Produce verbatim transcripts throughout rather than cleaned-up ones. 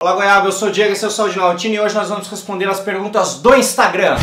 Fala Goiaba, eu sou o Diego, esse é o Saúde na Rotina e hoje nós vamos responder as perguntas do Instagram.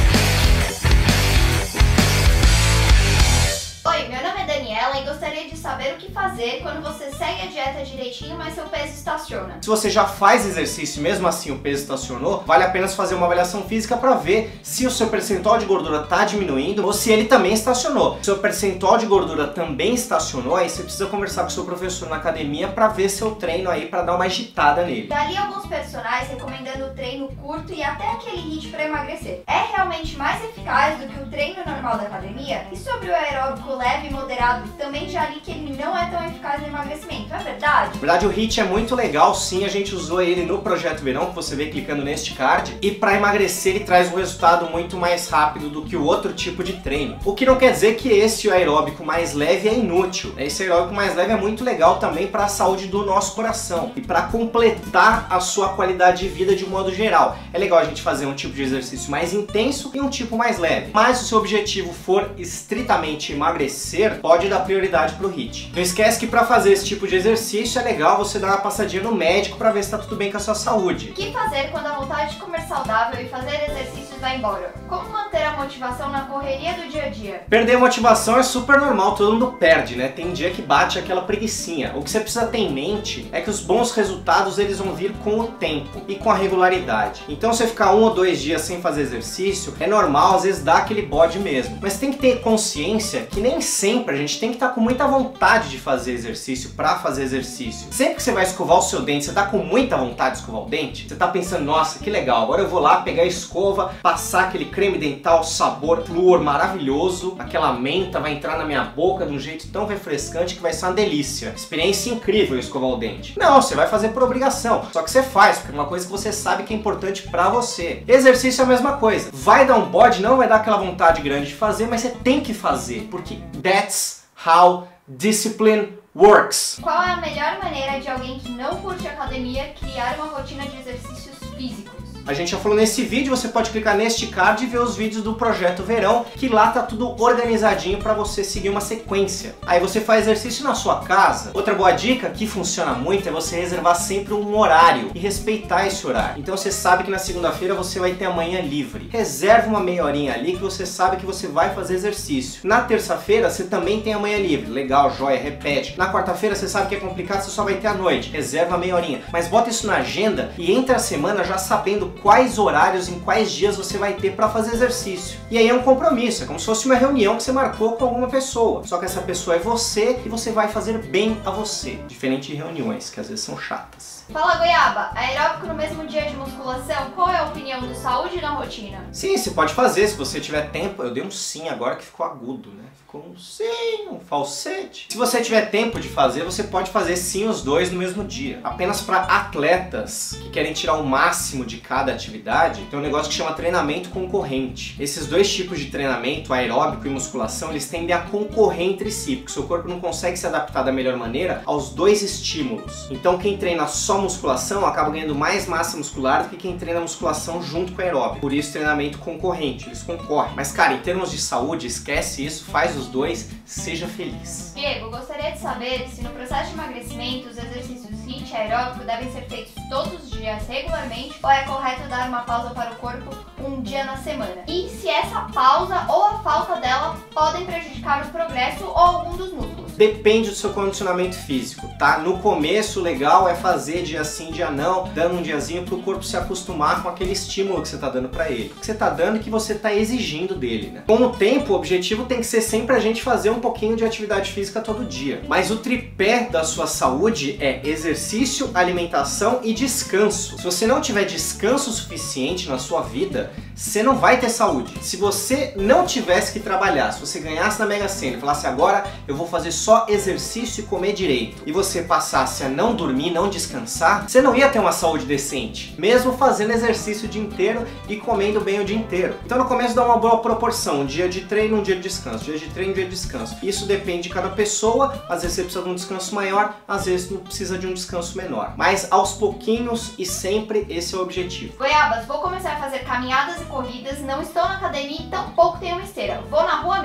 Oi, meu nome é Daniela e gostaria de saber o que fazer quando você segue a dieta direitinho, mas seu peso estaciona. Se você já faz exercício e mesmo assim o peso estacionou, vale a pena fazer uma avaliação física para ver se o seu percentual de gordura está diminuindo ou se ele também estacionou. Se o seu percentual de gordura também estacionou, aí você precisa conversar com o seu professor na academia para ver seu treino aí, para dar uma agitada nele. Já li alguns personagens recomendando o treino curto e até aquele HIIT para emagrecer. É realmente mais eficaz do que o treino normal da academia? E sobre o aeróbico leve e moderado, também já li que ele não é tão eficaz no emagrecimento, é verdade? Na verdade o HIIT é muito legal, sim, a gente usou ele no Projeto Verão, que você vê clicando neste card, e para emagrecer ele traz um resultado muito mais rápido do que o outro tipo de treino. O que não quer dizer que esse aeróbico mais leve é inútil. Esse aeróbico mais leve é muito legal também para a saúde do nosso coração e para completar a sua qualidade de vida de modo geral. É legal a gente fazer um tipo de exercício mais intenso e um tipo mais leve. Mas se o seu objetivo for estritamente emagrecer, pode dar prioridade para o HIIT. Não esquece que para fazer esse tipo de exercício é legal você dar uma passadinha no médico para ver se está tudo bem com a sua saúde. O que fazer quando a vontade de comer saudável e fazer exercícios vai embora? Como manter a motivação na correria do dia a dia? Perder a motivação é super normal, todo mundo perde, né? Tem dia que bate aquela preguicinha. O que você precisa ter em mente é que os bons resultados eles vão vir com o tempo e com a regularidade. Então você ficar um ou dois dias sem fazer exercício é normal, às vezes dá aquele bode mesmo. Mas tem que ter consciência que nem sempre a gente tem que estar com muita vontade de fazer exercício para fazer exercício. Sempre que você vai escovar o seu dente, você tá com muita vontade de escovar o dente? Você tá pensando, nossa, que legal, agora eu vou lá pegar a escova, passar aquele creme dental sabor flúor maravilhoso, aquela menta vai entrar na minha boca de um jeito tão refrescante que vai ser uma delícia. Experiência incrível escovar o dente. Não, você vai fazer por obrigação, só que você faz, porque é uma coisa que você sabe que é importante pra você. Exercício é a mesma coisa. Vai dar um bode, não vai dar aquela vontade grande de fazer, mas você tem que fazer, porque that's how discipline works. Qual é a melhor maneira de alguém que não curte academia criar uma rotina de exercícios físicos? A gente já falou nesse vídeo, você pode clicar neste card e ver os vídeos do Projeto Verão, que lá tá tudo organizadinho para você seguir uma sequência. Aí você faz exercício na sua casa. Outra boa dica que funciona muito é você reservar sempre um horário e respeitar esse horário. Então você sabe que na segunda-feira você vai ter a manhã livre. Reserva uma meia horinha ali que você sabe que você vai fazer exercício. Na terça-feira você também tem a manhã livre. Legal, joia, repete. Na quarta-feira você sabe que é complicado, você só vai ter a noite. Reserva meia horinha. Mas bota isso na agenda e entra a semana já sabendo quais horários, em quais dias você vai ter para fazer exercício. E aí é um compromisso, é como se fosse uma reunião que você marcou com alguma pessoa. Só que essa pessoa é você e você vai fazer bem a você. Diferente de reuniões, que às vezes são chatas. Fala Goiaba, aeróbico no mesmo dia de musculação, qual é a opinião do Saúde na Rotina? Sim, você pode fazer, se você tiver tempo. Eu dei um sim agora que ficou agudo, né? Ficou um sim, um falsete. Se você tiver tempo de fazer, você pode fazer sim os dois no mesmo dia. Apenas para atletas que querem tirar o máximo de cada atividade, tem um negócio que chama treinamento concorrente. Esses dois tipos de treinamento, aeróbico e musculação, eles tendem a concorrer entre si, porque o seu corpo não consegue se adaptar da melhor maneira aos dois estímulos. Então quem treina só musculação acaba ganhando mais massa muscular do que quem treina musculação junto com aeróbico. Por isso treinamento concorrente, eles concorrem. Mas cara, em termos de saúde, esquece isso, faz os dois, seja feliz. Diego, gostaria de saber se no processo de emagrecimento os exercícios HIIT e aeróbico devem ser feitos todos os dias regularmente ou é correto dar uma pausa para o corpo um dia na semana? E se essa pausa ou a falta dela podem prejudicar o progresso ou algum dos músculos? Depende do seu condicionamento físico, tá? No começo, o legal é fazer dia sim, dia não, dando um diazinho pro corpo se acostumar com aquele estímulo que você tá dando pra ele. O que você tá dando e que você tá exigindo dele, né? Com o tempo, o objetivo tem que ser sempre a gente fazer um pouquinho de atividade física todo dia. Mas o tripé da sua saúde é exercício, alimentação e descanso. Se você não tiver descanso suficiente na sua vida, você não vai ter saúde. Se você não tivesse que trabalhar, se você ganhasse na Mega Sena e falasse agora eu vou fazer só exercício e comer direito, e você passasse a não dormir, não descansar, você não ia ter uma saúde decente, mesmo fazendo exercício o dia inteiro e comendo bem o dia inteiro. Então no começo dá uma boa proporção, um dia de treino, um dia de descanso, dia de treino, um dia de descanso. Isso depende de cada pessoa, às vezes você precisa de um descanso maior, às vezes não precisa de um descanso menor. Mas aos pouquinhos e sempre esse é o objetivo. Goiabas, vou começar a fazer caminhadas e corridas, não estou na academia e tampouco tenho uma esteira. Vou na rua mesmo.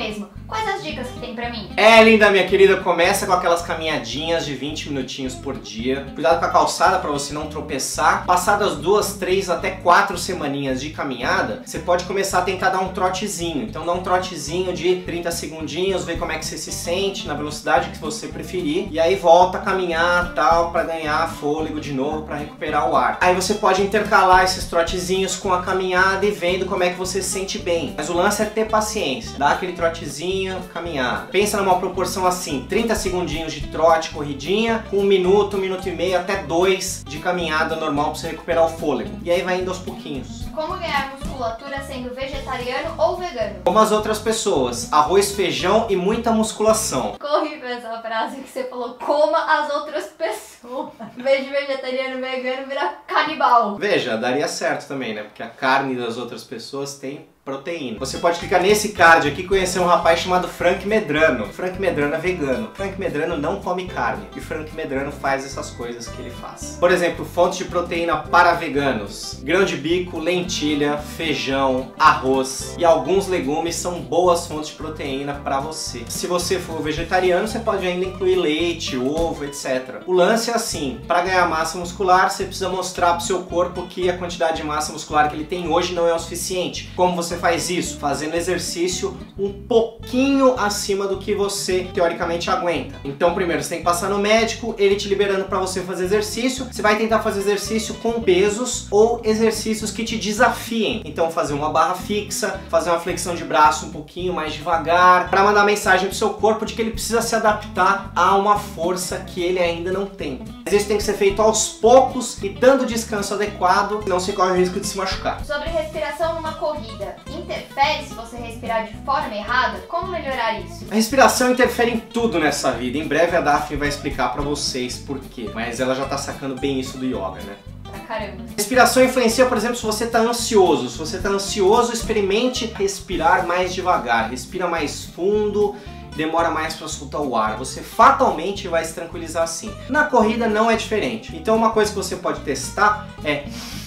quais as dicas que tem pra mim? É, linda minha querida, começa com aquelas caminhadinhas de vinte minutinhos por dia. Cuidado com a calçada pra você não tropeçar. Passadas duas, três até quatro semaninhas de caminhada, você pode começar a tentar dar um trotezinho. Então dá um trotezinho de trinta segundinhos, ver como é que você se sente na velocidade que você preferir. E aí volta a caminhar tal, pra ganhar fôlego de novo, pra recuperar o ar. Aí você pode intercalar esses trotezinhos com a caminhada e vendo como é que você se sente bem. Mas o lance é ter paciência. Dá aquele trotezinho, caminhada. Pensa numa proporção assim, trinta segundinhos de trote, corridinha, com um minuto, um minuto e meio, até dois de caminhada normal pra você recuperar o fôlego. E aí vai indo aos pouquinhos. Como ganhar musculatura sendo vegetariano ou vegano? Como as outras pessoas, arroz, feijão e muita musculação. Ficou horrível essa frase que você falou, coma as outras pessoas. Em vez de vegetariano, vegano, vira canibal. Veja, daria certo também, né? Porque a carne das outras pessoas tem proteína. Você pode clicar nesse card aqui e conhecer um rapaz chamado Frank Medrano. Frank Medrano é vegano. Frank Medrano não come carne. E Frank Medrano faz essas coisas que ele faz. Por exemplo, fontes de proteína para veganos. Grão de bico, lentilha, feijão, arroz e alguns legumes são boas fontes de proteína para você. Se você for vegetariano, você pode ainda incluir leite, ovo, etcétera. O lance é assim, para ganhar massa muscular, você precisa mostrar para o seu corpo que a quantidade de massa muscular que ele tem hoje não é o suficiente. Como você faz isso? Fazendo exercício um pouquinho acima do que você teoricamente aguenta. Então primeiro você tem que passar no médico, ele te liberando para você fazer exercício. Você vai tentar fazer exercício com pesos ou exercícios que te desafiem. Então fazer uma barra fixa, fazer uma flexão de braço um pouquinho mais devagar, para mandar mensagem pro seu corpo de que ele precisa se adaptar a uma força que ele ainda não tem. Mas isso tem que ser feito aos poucos e dando descanso adequado, senão você corre o risco de se machucar. Sobre respiração numa corrida, interfere se você respirar de forma errada? Como melhorar isso? A respiração interfere em tudo nessa vida. Em breve a Daphne vai explicar pra vocês por quê. Mas ela já tá sacando bem isso do yoga, né? Pra caramba. Respiração influencia, por exemplo, se você tá ansioso. Se você tá ansioso, experimente respirar mais devagar. Respira mais fundo, demora mais para soltar o ar. Você fatalmente vai se tranquilizar assim. Na corrida não é diferente. Então uma coisa que você pode testar é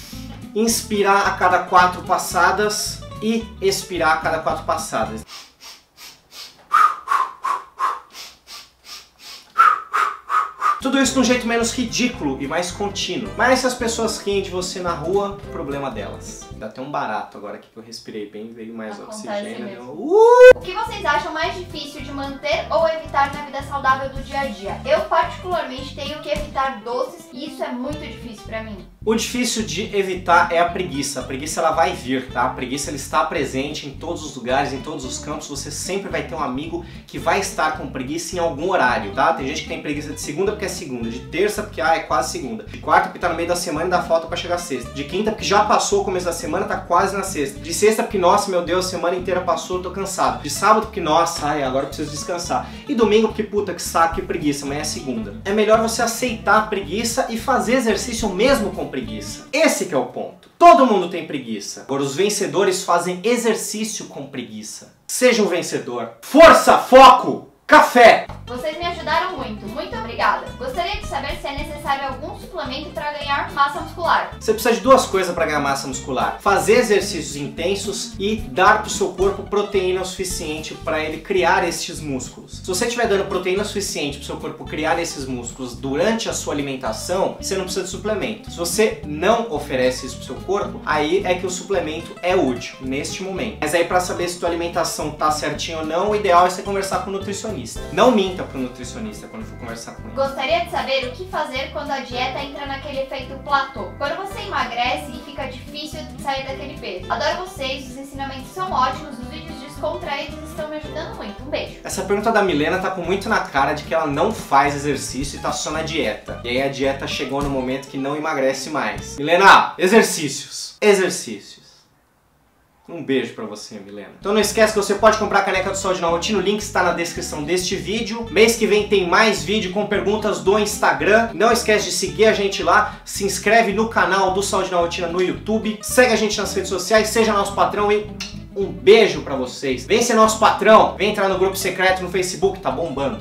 inspirar a cada quatro passadas e expirar a cada quatro passadas. Tudo isso de um jeito menos ridículo e mais contínuo. Mas se as pessoas riem de você na rua, problema delas. Dá até um barato agora aqui que eu respirei bem, veio mais oxigênio. Uh! O que vocês acham mais difícil de manter ou evitar na vida saudável do dia a dia? Eu particularmente tenho que evitar doces e isso é muito difícil pra mim. O difícil de evitar é a preguiça. A preguiça ela vai vir, tá? A preguiça ela está presente em todos os lugares, em todos os campos. Você sempre vai ter um amigo que vai estar com preguiça em algum horário, tá? Tem gente que tem preguiça de segunda porque é segunda, de terça porque ah, é quase segunda, de quarta porque tá no meio da semana e dá falta pra chegar sexta, de quinta porque já passou o começo da semana, tá quase na sexta, de sexta porque nossa, meu Deus, a semana inteira passou, tô cansado, de sábado porque nossa, ai, agora eu preciso descansar, e domingo porque puta que saco, que preguiça, amanhã é segunda. É melhor você aceitar a preguiça e fazer exercício mesmo com preguiça. Esse que é o ponto. Todo mundo tem preguiça. Agora os vencedores fazem exercício com preguiça. Seja um vencedor. Força, foco, café! Vocês me ajudaram muito, muito obrigada. Gostaria de saber se é necessário algum suplemento para ganhar massa muscular. Você precisa de duas coisas para ganhar massa muscular. Fazer exercícios intensos e dar para o seu corpo proteína o suficiente para ele criar esses músculos. Se você estiver dando proteína suficiente para o seu corpo criar esses músculos durante a sua alimentação, você não precisa de suplemento. Se você não oferece isso para o seu corpo, aí é que o suplemento é útil neste momento. Mas aí para saber se tua alimentação tá certinha ou não, o ideal é você conversar com o nutricionista. Não minta pro nutricionista quando for conversar com ele. Gostaria de saber o que fazer quando a dieta entra naquele efeito platô. Quando você emagrece e fica difícil sair daquele peso. Adoro vocês, os ensinamentos são ótimos, os vídeos descontraídos estão me ajudando muito. Um beijo. Essa pergunta da Milena tá com muito na cara de que ela não faz exercício e tá só na dieta. E aí a dieta chegou no momento que não emagrece mais. Milena, exercícios. Exercícios. Um beijo pra você, Milena. Então não esquece que você pode comprar a caneca do Saúde na Rotina, o link está na descrição deste vídeo. Mês que vem tem mais vídeo com perguntas do Instagram. Não esquece de seguir a gente lá, se inscreve no canal do Saúde na Rotina no YouTube, segue a gente nas redes sociais, seja nosso patrão e um beijo pra vocês. Vem ser nosso patrão, vem entrar no grupo secreto no Facebook, tá bombando.